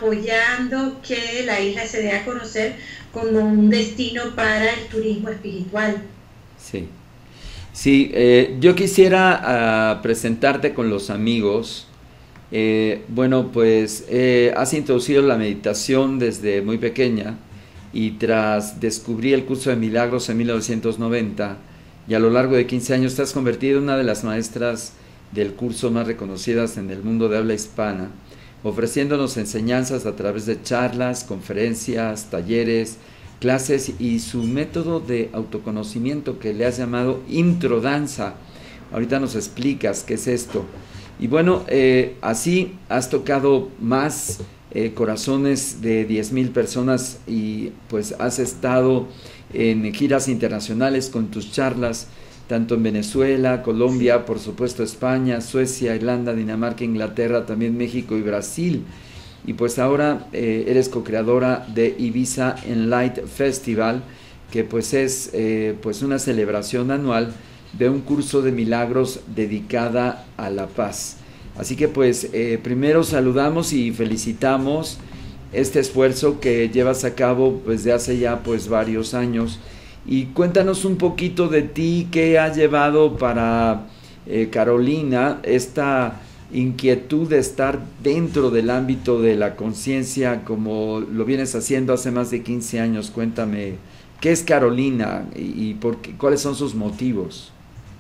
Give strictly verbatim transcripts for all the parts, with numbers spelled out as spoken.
apoyando que la isla se dé a conocer como un destino para el turismo espiritual. Sí, sí, eh, yo quisiera uh, presentarte con los amigos. Eh, bueno, pues eh, has introducido la meditación desde muy pequeña y tras descubrir el curso de milagros en mil novecientos noventa y a lo largo de quince años te has convertido en una de las maestras del curso más reconocidas en el mundo de habla hispana, ofreciéndonos enseñanzas a través de charlas, conferencias, talleres, clases y su método de autoconocimiento que le has llamado introdanza. Ahorita nos explicas qué es esto. Y bueno, eh, así has tocado más eh, corazones de diez mil personas y pues has estado en giras internacionales con tus charlas, tanto en Venezuela, Colombia, por supuesto España, Suecia, Irlanda, Dinamarca, Inglaterra, también México y Brasil. Y pues ahora eh, eres co-creadora de Ibiza Enlight Festival, que pues es eh, pues una celebración anual de un curso de milagros dedicada a la paz. Así que pues eh, primero saludamos y felicitamos este esfuerzo que llevas a cabo pues de hace ya pues varios años. Y cuéntanos un poquito de ti, qué ha llevado para eh, Carolina esta inquietud de estar dentro del ámbito de la conciencia como lo vienes haciendo hace más de quince años. Cuéntame, ¿qué es Carolina y, y por qué, cuáles son sus motivos?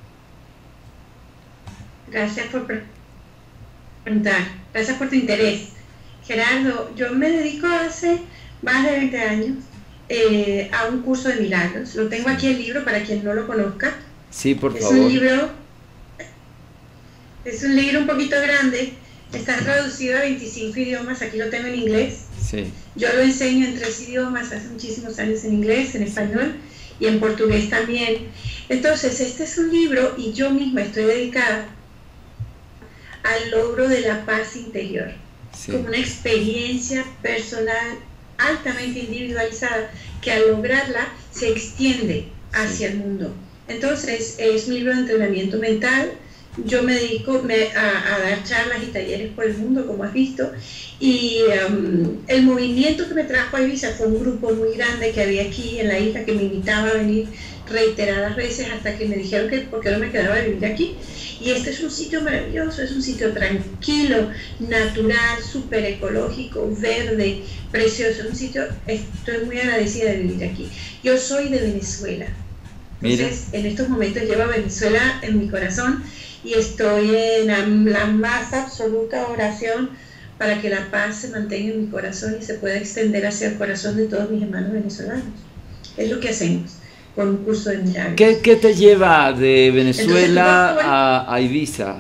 Gracias por preguntar, gracias por tu interés. Gerardo, yo me dedico hace más de veinte años eh, a un curso de milagros. Lo tengo aquí el libro para quien no lo conozca. Sí, por es favor. Un libro, es un libro un poquito grande, está traducido a veinticinco idiomas, aquí lo tengo en inglés. Sí. Yo lo enseño en tres idiomas hace muchísimos años, en inglés, en español y en portugués también. Entonces, este es un libro y yo misma estoy dedicada al logro de la paz interior, sí, como una experiencia personal altamente individualizada que al lograrla se extiende hacia sí. el mundo. Entonces es un libro de entrenamiento mental. Yo me dedico me, a, a dar charlas y talleres por el mundo, como has visto, y um, el movimiento que me trajo a Ibiza fue un grupo muy grande que había aquí en la isla que me invitaba a venir reiteradas veces hasta que me dijeron que por qué no me quedaba a vivir aquí. Y este es un sitio maravilloso, es un sitio tranquilo, natural, súper ecológico, verde, precioso, un sitio, estoy muy agradecida de vivir aquí. Yo soy de Venezuela, entonces Mira. en estos momentos llevo a Venezuela en mi corazón y estoy en la más absoluta oración para que la paz se mantenga en mi corazón y se pueda extender hacia el corazón de todos mis hermanos venezolanos. Es lo que hacemos con un curso de milagros. ¿Qué, qué te lleva de Venezuela Entonces, a, a Ibiza?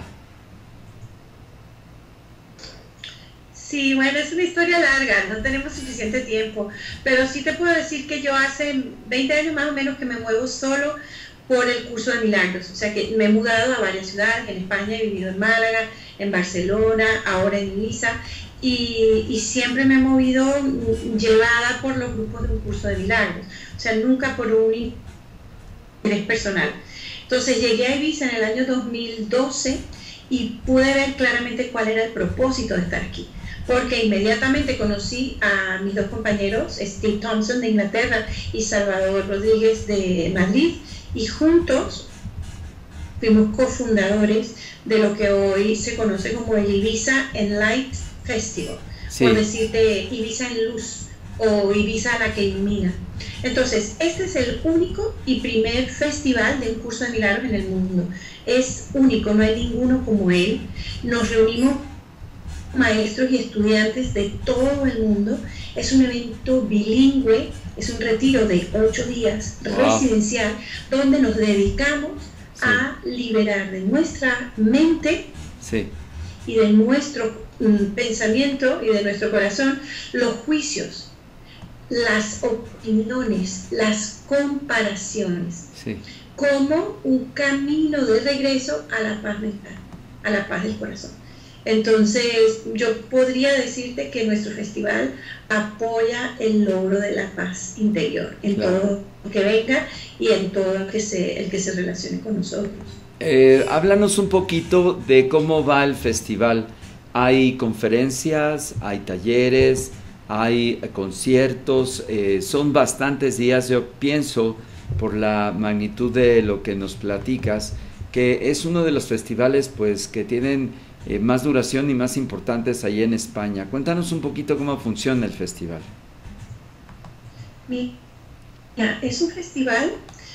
Sí, bueno, es una historia larga, no tenemos suficiente tiempo, pero sí te puedo decir que yo hace veinte años más o menos que me muevo solo por el curso de milagros, o sea que me he mudado a varias ciudades, en España he vivido en Málaga, en Barcelona, ahora en Ibiza, y, y siempre me he movido llevada por los grupos de un curso de milagros, o sea, nunca por un interés personal. Entonces llegué a Ibiza en el año dos mil doce y pude ver claramente cuál era el propósito de estar aquí, porque inmediatamente conocí a mis dos compañeros, Steve Thompson de Inglaterra y Salvador Rodríguez de Madrid, y juntos fuimos cofundadores de lo que hoy se conoce como el Ibiza Enlight Festival, sí. por decirte Ibiza en luz o Ibiza la que ilumina. Entonces, este es el único y primer festival de un curso de milagros en el mundo. Es único, no hay ninguno como él. Nos reunimos maestros y estudiantes de todo el mundo. Es un evento bilingüe, es un retiro de ocho días wow. residencial, donde nos dedicamos sí. a liberar de nuestra mente sí. y de nuestro um, pensamiento y de nuestro corazón los juicios, las opiniones, las comparaciones, sí. como un camino de regreso a la paz mental, a la paz del corazón. Entonces, yo podría decirte que nuestro festival apoya el logro de la paz interior en claro. todo lo que venga y en todo el que se, el que se relacione con nosotros. Eh, háblanos un poquito de cómo va el festival. hay conferencias, hay talleres, hay conciertos, eh, son bastantes días. Yo pienso, por la magnitud de lo que nos platicas, que es uno de los festivales pues que tienen eh, más duración y más importantes ahí en España. Cuéntanos un poquito cómo funciona el festival. Mira, es un festival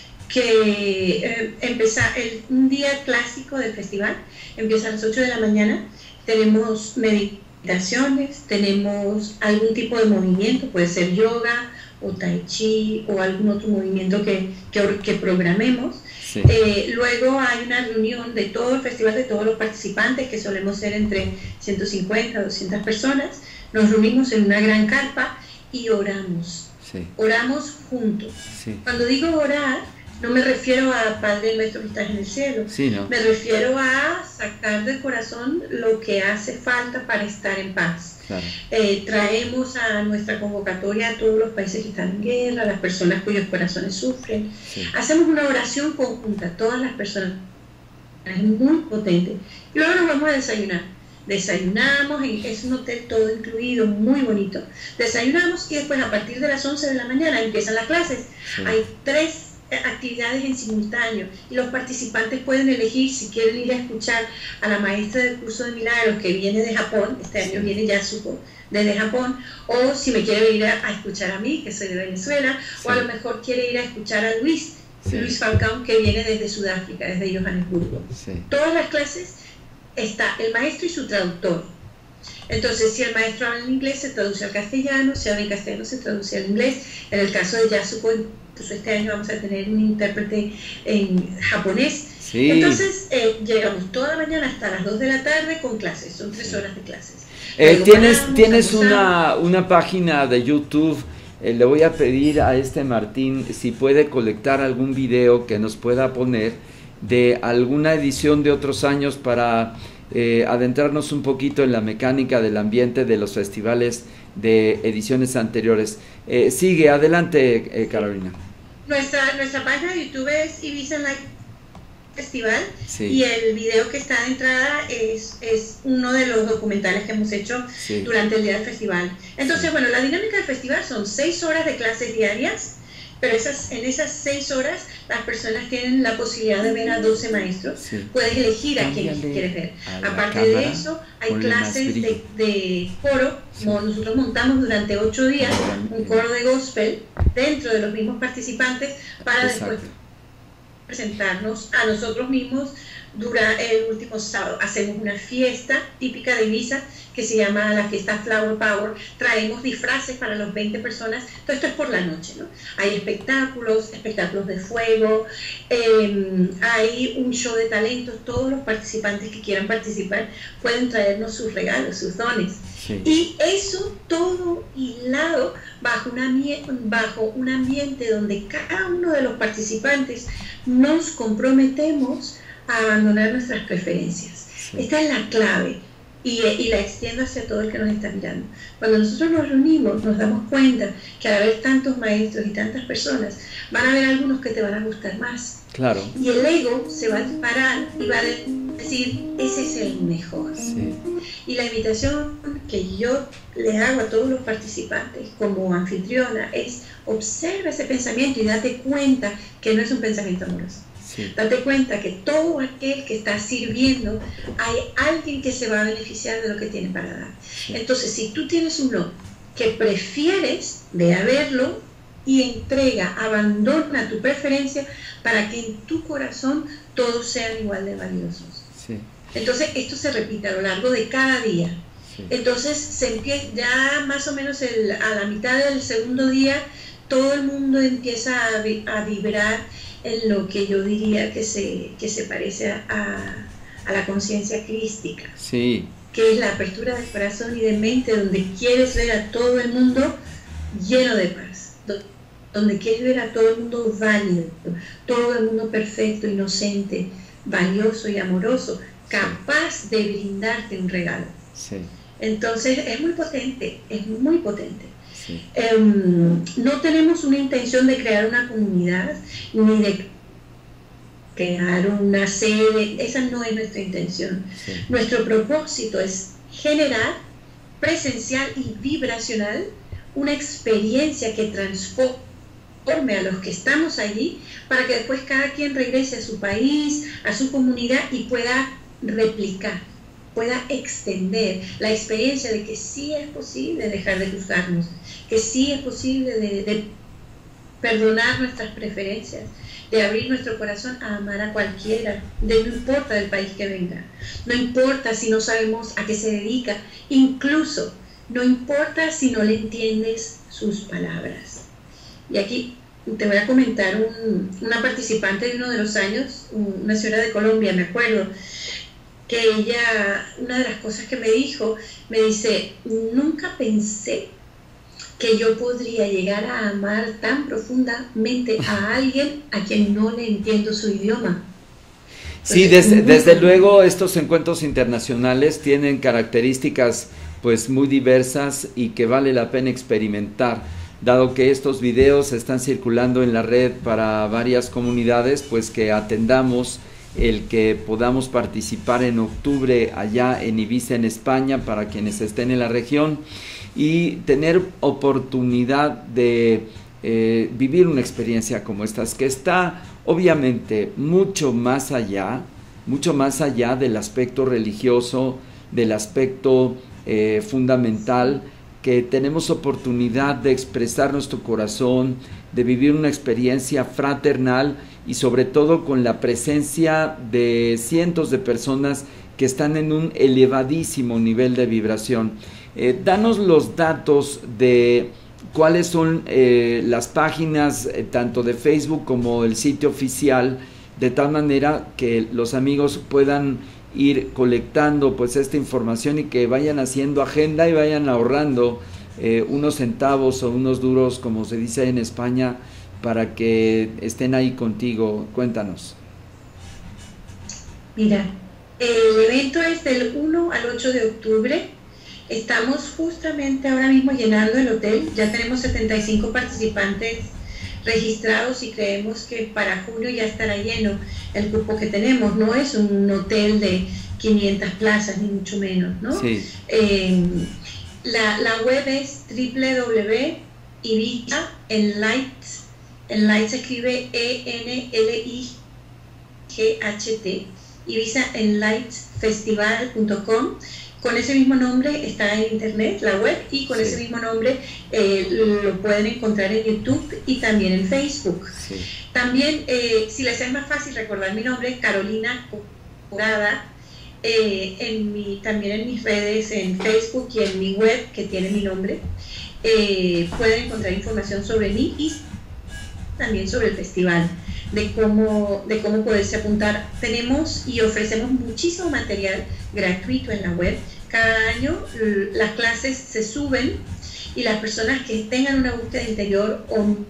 que eh, empieza el, un día clásico del festival, empieza a las ocho de la mañana, tenemos meditaciones, tenemos algún tipo de movimiento, puede ser yoga o tai chi o algún otro movimiento que, que, que programemos. Sí. Eh, luego hay una reunión de todo el festival, de todos los participantes, que solemos ser entre ciento cincuenta a doscientas personas. Nos reunimos en una gran carpa y oramos. Sí. Oramos juntos. Sí. Cuando digo orar, no me refiero a Padre nuestro que estás en el cielo. Sí, ¿no? Me refiero a sacar del corazón lo que hace falta para estar en paz. Claro. Eh, traemos a nuestra convocatoria a todos los países que están en guerra, a las personas cuyos corazones sufren. Sí. Hacemos una oración conjunta, todas las personas. Es muy potente. Y luego nos vamos a desayunar. Desayunamos, es un hotel todo incluido, muy bonito. Desayunamos y después a partir de las once de la mañana empiezan las clases. Sí. Hay tres actividades en simultáneo y los participantes pueden elegir si quieren ir a escuchar a la maestra del curso de milagros que viene de Japón, este año viene Yasuko desde Japón, o si me quiere ir a, a escuchar a mí, que soy de Venezuela, sí. O a lo mejor quiere ir a escuchar a Luis, sí. Luis Falcón, que viene desde Sudáfrica, desde Johannesburgo. Sí. Todas las clases está el maestro y su traductor. Entonces, si el maestro habla en inglés, se traduce al castellano, si habla en castellano, se traduce al inglés. En el caso de Yasuko, pues este año vamos a tener un intérprete en japonés. Sí. Entonces, eh, llegamos toda la mañana hasta las dos de la tarde con clases, son tres horas de clases. Eh, tienes paramos, tienes una, una página de YouTube. Eh, le voy a pedir a este Martín si puede colectar algún video que nos pueda poner de alguna edición de otros años para eh, adentrarnos un poquito en la mecánica del ambiente de los festivales de ediciones anteriores. Eh, sigue, adelante, eh, Carolina. Nuestra, nuestra página de YouTube es Ibiza Live Festival, sí. Y el video que está de entrada es, es uno de los documentales que hemos hecho, sí. Durante el día del festival. Entonces, sí. Bueno, la dinámica del festival son seis horas de clases diarias, pero esas, en esas seis horas las personas tienen la posibilidad de ver a doce maestros. Sí. Puedes elegir a quién quieres ver. Aparte cámara, de eso, hay clases de, de coro. Sí. Nosotros montamos durante ocho días un coro de gospel dentro de los mismos participantes para Exacto. Después presentarnos a nosotros mismos. Dura el último sábado, hacemos una fiesta típica de Ibiza que se llama la fiesta Flower Power. Traemos disfraces para las veinte personas. Todo esto es por la noche, ¿no? Hay espectáculos, espectáculos de fuego, eh, hay un show de talentos. Todos los participantes que quieran participar pueden traernos sus regalos, sus dones. Sí. Y eso todo hilado bajo, una, bajo un ambiente donde cada uno de los participantes nos comprometemos a abandonar nuestras preferencias. Sí. Esta es la clave y, y la extiendo hacia todo el que nos está mirando. Cuando nosotros nos reunimos nos damos cuenta que al haber tantos maestros y tantas personas van a haber algunos que te van a gustar más. Claro. Y el ego se va a disparar y va a decir, ese es el mejor. Sí. Y la invitación que yo le hago a todos los participantes como anfitriona es observa ese pensamiento y date cuenta que no es un pensamiento amoroso. Sí. Date cuenta que todo aquel que está sirviendo, hay alguien que se va a beneficiar de lo que tiene para dar. Sí. Entonces, si tú tienes un no que prefieres, ve a verlo y entrega, abandona tu preferencia para que en tu corazón todos sean igual de valiosos. Sí. Entonces, esto se repite a lo largo de cada día. Sí. Entonces, se empieza ya más o menos el, a la mitad del segundo día, todo el mundo empieza a, a vibrar en lo que yo diría que se, que se parece a, a la conciencia crística, sí. Que es la apertura del corazón y de mente, donde quieres ver a todo el mundo lleno de paz, donde quieres ver a todo el mundo válido, todo el mundo perfecto, inocente, valioso y amoroso, capaz de brindarte un regalo. Sí. Entonces es muy potente, es muy potente. Sí. Um, no tenemos una intención de crear una comunidad ni de crear una sede, esa no es nuestra intención. Sí. Nuestro propósito es generar presencial y vibracional una experiencia que transforme a los que estamos allí, para que después cada quien regrese a su país, a su comunidad y pueda replicar, pueda extender la experiencia de que sí es posible dejar de juzgarnos, que sí es posible de, de perdonar nuestras preferencias, de abrir nuestro corazón a amar a cualquiera, de no importa del país que venga, no importa si no sabemos a qué se dedica, incluso no importa si no le entiendes sus palabras. Y aquí te voy a comentar un, una participante de uno de los años, una señora de Colombia, me acuerdo, que ella, una de las cosas que me dijo, me dice, nunca pensé que yo podría llegar a amar tan profundamente a alguien a quien no le entiendo su idioma. Sí, desde, desde luego estos encuentros internacionales tienen características pues muy diversas y que vale la pena experimentar. Dado que estos videos están circulando en la red para varias comunidades, pues que atendamos el que podamos participar en octubre allá en Ibiza, en España, para quienes estén en la región, y tener oportunidad de eh, vivir una experiencia como estas, que está obviamente mucho más allá, mucho más allá del aspecto religioso, del aspecto eh, fundamental, que tenemos oportunidad de expresar nuestro corazón, de vivir una experiencia fraternal y sobre todo con la presencia de cientos de personas que están en un elevadísimo nivel de vibración. Eh, danos los datos de cuáles son eh, las páginas eh, tanto de Facebook como el sitio oficial, de tal manera que los amigos puedan ir colectando pues esta información y que vayan haciendo agenda y vayan ahorrando eh, unos centavos o unos duros, como se dice en España, para que estén ahí contigo. Cuéntanos. Mira, el evento es del uno al ocho de octubre. Estamos justamente ahora mismo llenando el hotel. Ya tenemos setenta y cinco participantes registrados y creemos que para julio ya estará lleno el cupo que tenemos. No es un hotel de quinientas plazas, ni mucho menos, ¿no? Sí. Eh, la, la web es doble u doble u doble u punto ibiza enlight, enlight se escribe E N L I G H T, ibiza enlight festival punto com. Con ese mismo nombre está en internet la web, y con sí. ese mismo nombre eh, lo pueden encontrar en YouTube y también en Facebook. Sí. También, eh, si les es más fácil recordar mi nombre, Carolina Curada, eh, en mi, también en mis redes, en Facebook y en mi web, que tiene mi nombre, eh, pueden encontrar información sobre mí y también sobre el festival, de cómo, de cómo poderse apuntar. Tenemos y ofrecemos muchísimo material gratuito en la web. Cada año las clases se suben y las personas que tengan una búsqueda interior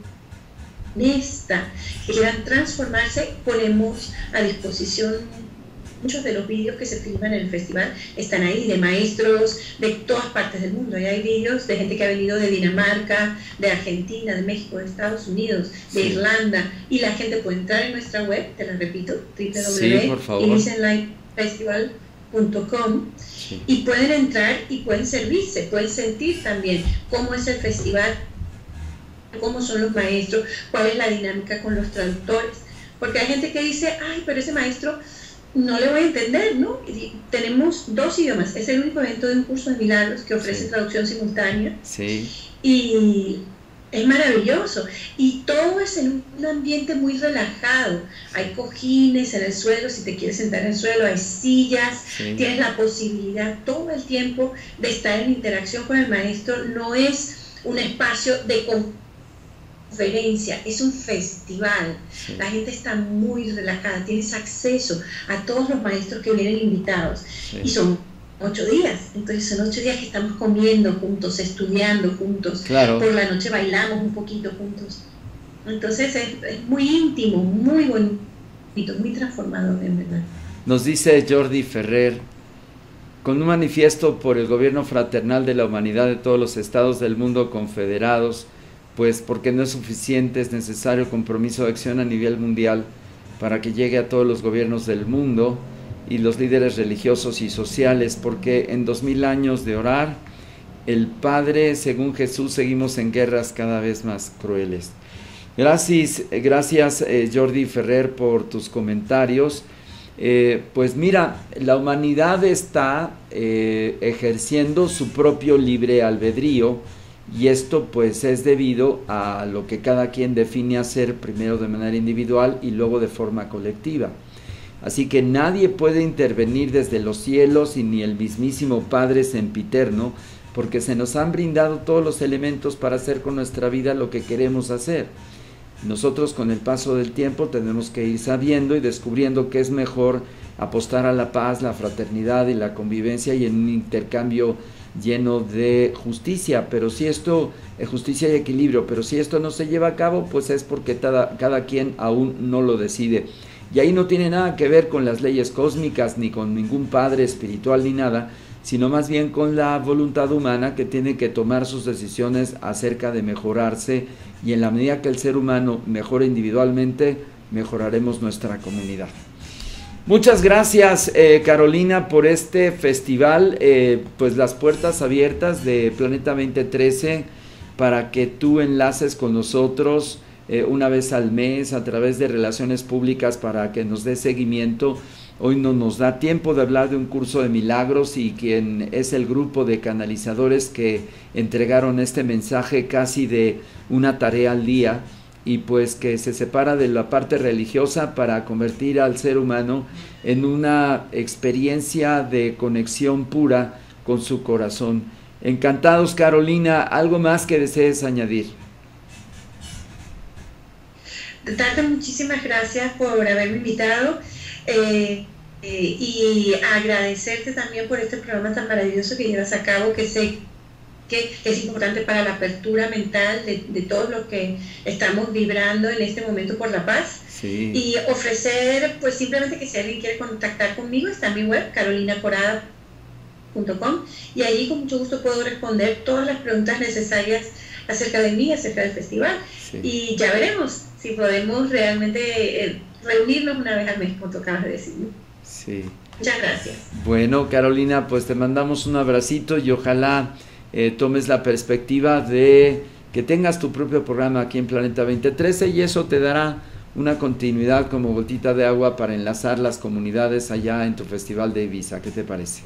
honesta, que quieran transformarse, ponemos a disposición muchos de los vídeos que se filman en el festival. Están ahí, de maestros de todas partes del mundo. Y hay vídeos de gente que ha venido de Dinamarca, de Argentina, de México, de Estados Unidos, de sí. Irlanda, y la gente puede entrar en nuestra web, te la repito, doble u doble u doble u punto ibiza enlight festival punto com, sí. y pueden entrar y pueden servirse, pueden sentir también cómo es el festival, cómo son los maestros, cuál es la dinámica con los traductores, porque hay gente que dice, ay, pero ese maestro no le voy a entender, ¿no? Y tenemos dos idiomas, es el único evento de un curso de milagros que ofrece sí. traducción simultánea, sí. y es maravilloso, y todo es en un ambiente muy relajado. Hay cojines en el suelo, si te quieres sentar en el suelo, hay sillas, sí. tienes la posibilidad todo el tiempo de estar en interacción con el maestro. No es un espacio de conferencia, es un festival. Sí. La gente está muy relajada, tienes acceso a todos los maestros que vienen invitados, sí. y son ocho días, entonces son ocho días que estamos comiendo juntos, estudiando juntos, claro. por la noche bailamos un poquito juntos, entonces es, es muy íntimo, muy bonito, muy transformador, en verdad. Nos dice Jordi Ferrer: con un manifiesto por el gobierno fraternal de la humanidad de todos los estados del mundo confederados, pues porque no es suficiente, es necesario compromiso de acción a nivel mundial para que llegue a todos los gobiernos del mundo. y los líderes religiosos y sociales, porque en dos mil años de orar, el Padre, según Jesús, seguimos en guerras cada vez más crueles. Gracias, gracias eh, Jordi Ferrer por tus comentarios. Eh, pues mira, la humanidad está eh, ejerciendo su propio libre albedrío, y esto pues es debido a lo que cada quien define hacer, primero de manera individual y luego de forma colectiva. Así que nadie puede intervenir desde los cielos y ni el mismísimo Padre sempiterno, porque se nos han brindado todos los elementos para hacer con nuestra vida lo que queremos hacer. Nosotros, con el paso del tiempo, tenemos que ir sabiendo y descubriendo que es mejor apostar a la paz, la fraternidad y la convivencia, y en un intercambio lleno de justicia. Pero si esto, eh, justicia y equilibrio, pero si esto no se lleva a cabo, pues es porque cada, cada quien aún no lo decide. Y ahí no tiene nada que ver con las leyes cósmicas, ni con ningún padre espiritual, ni nada, sino más bien con la voluntad humana, que tiene que tomar sus decisiones acerca de mejorarse, y en la medida que el ser humano mejore individualmente, mejoraremos nuestra comunidad. Muchas gracias, eh, Carolina, por este festival, eh, pues las puertas abiertas de Planeta veinte trece para que tú enlaces con nosotros eh, una vez al mes a través de relaciones públicas para que nos dé seguimiento. Hoy no nos da tiempo de hablar de un curso de milagros, y quien es el grupo de canalizadores que entregaron este mensaje casi de una tarea al día, y pues que se separa de la parte religiosa para convertir al ser humano en una experiencia de conexión pura con su corazón. Encantados, Carolina, ¿algo más que desees añadir? Darte muchísimas gracias por haberme invitado. Eh, eh, y agradecerte también por este programa tan maravilloso que llevas a cabo, que sé que es importante para la apertura mental de, de todos los que estamos vibrando en este momento por la paz. Sí. Y ofrecer, pues simplemente que si alguien quiere contactar conmigo, está en mi web, carolina corada punto com, y allí con mucho gusto puedo responder todas las preguntas necesarias acerca de mí, acerca del festival. Sí. Y ya veremos si podemos realmente eh, reunirnos una vez al mes, como tú acabas de decir. Sí. Muchas gracias. Bueno, Carolina, pues te mandamos un abracito, y ojalá eh, tomes la perspectiva de que tengas tu propio programa aquí en Planeta veinte trece, y eso te dará una continuidad como gotita de agua para enlazar las comunidades allá en tu festival de Ibiza. ¿Qué te parece?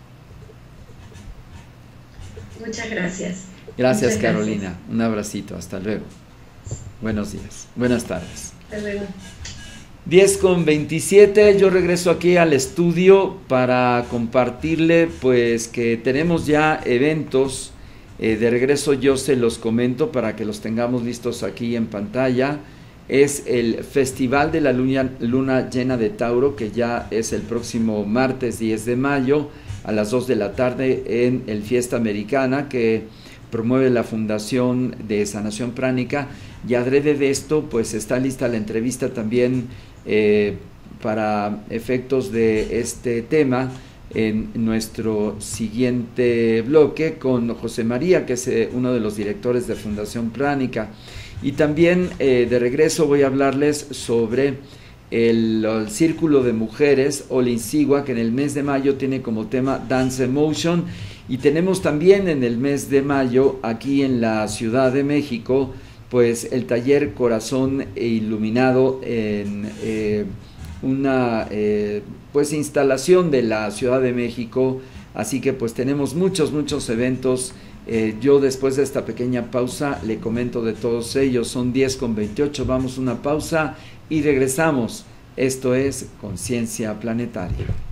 Muchas gracias. Gracias, Muchas Carolina. Gracias. Un abracito. Hasta luego. Buenos días. Buenas tardes. Hasta luego. diez con veintisiete, yo regreso aquí al estudio para compartirle pues que tenemos ya eventos. Eh, de regreso yo se los comento para que los tengamos listos aquí en pantalla. Es el Festival de la Luna, Luna Llena de Tauro, que ya es el próximo martes diez de mayo a las dos de la tarde en el Fiesta Americana, que promueve la Fundación de Sanación Pránica. Y adrede de esto pues está lista la entrevista también eh, para efectos de este tema en nuestro siguiente bloque con José María, que es eh, uno de los directores de Fundación Pránica. Y también eh, de regreso voy a hablarles sobre el, el Círculo de Mujeres Olinsigua, que en el mes de mayo tiene como tema Dance Emotion. Y tenemos también en el mes de mayo aquí en la Ciudad de México pues el taller Corazón Iluminado, en eh, una eh, pues instalación de la Ciudad de México. Así que pues tenemos muchos muchos eventos. Eh, yo después de esta pequeña pausa le comento de todos ellos. Son diez con veintiocho, vamos a una pausa y regresamos. Esto es Conciencia Planetaria.